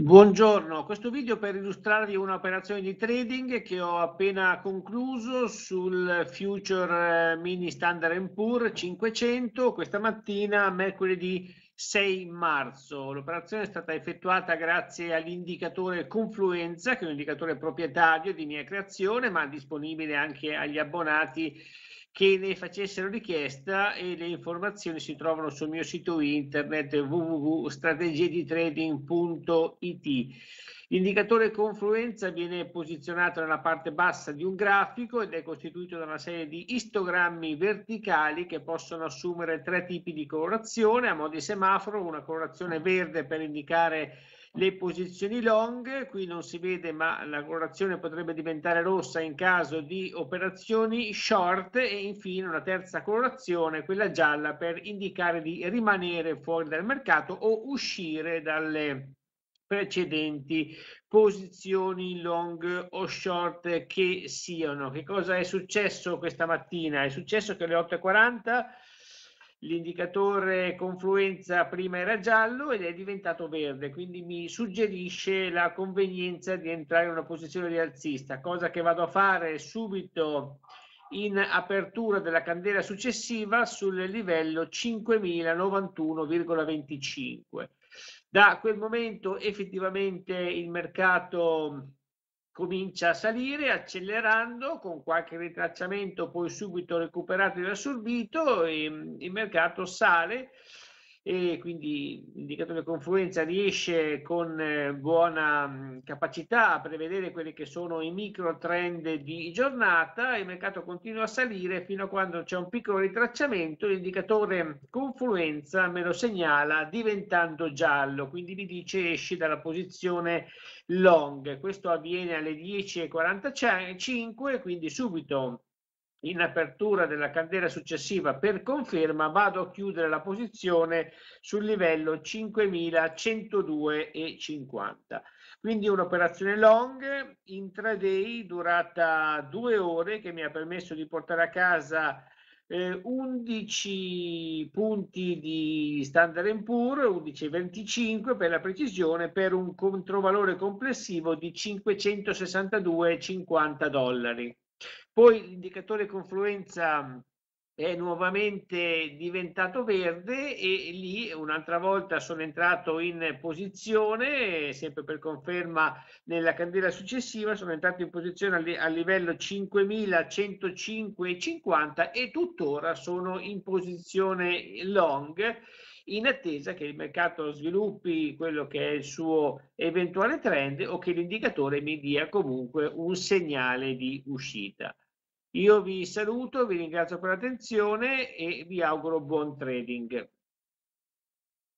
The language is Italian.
Buongiorno, questo video per illustrarvi un'operazione di trading che ho appena concluso sul future mini Standard & Poor's 500 questa mattina, mercoledì 6 marzo. L'operazione è stata effettuata grazie all'indicatore Confluenza, che è un indicatore proprietario di mia creazione, ma disponibile anche agli abbonati che ne facessero richiesta, e le informazioni si trovano sul mio sito internet www.strategieditrading.it. L'indicatore confluenza viene posizionato nella parte bassa di un grafico ed è costituito da una serie di istogrammi verticali che possono assumere tre tipi di colorazione a mo' di semaforo: una colorazione verde per indicare le posizioni long, qui non si vede ma la colorazione potrebbe diventare rossa in caso di operazioni short, e infine una terza colorazione, quella gialla, per indicare di rimanere fuori dal mercato o uscire dalle precedenti posizioni long o short che siano. Che cosa è successo questa mattina? È successo che alle 8:40 l'indicatore confluenza prima era giallo ed è diventato verde, quindi mi suggerisce la convenienza di entrare in una posizione rialzista, cosa che vado a fare subito in apertura della candela successiva sul livello 5091,25. Da quel momento effettivamente il mercato comincia a salire accelerando, con qualche ritracciamento poi subito recuperato e riassorbito, e il mercato sale, e quindi l'indicatore confluenza riesce con buona capacità a prevedere quelli che sono i micro trend di giornata. Il mercato continua a salire fino a quando c'è un piccolo ritracciamento, l'indicatore confluenza me lo segnala diventando giallo, quindi mi dice esci dalla posizione long. Questo avviene alle 10:45, quindi subito in apertura della candela successiva, per conferma, vado a chiudere la posizione sul livello 5102,50. Quindi un'operazione long intraday durata 2 ore, che mi ha permesso di portare a casa 11 punti di Standard & Poor's, 11,25 per la precisione, per un controvalore complessivo di 562,50 dollari. Poi l'indicatore confluenza è nuovamente diventato verde e lì un'altra volta sono entrato in posizione, sempre per conferma nella candela successiva, sono entrato in posizione a livello 5105,50 e tuttora sono in posizione long, in attesa che il mercato sviluppi quello che è il suo eventuale trend o che l'indicatore mi dia comunque un segnale di uscita. Io vi saluto, vi ringrazio per l'attenzione e vi auguro buon trading.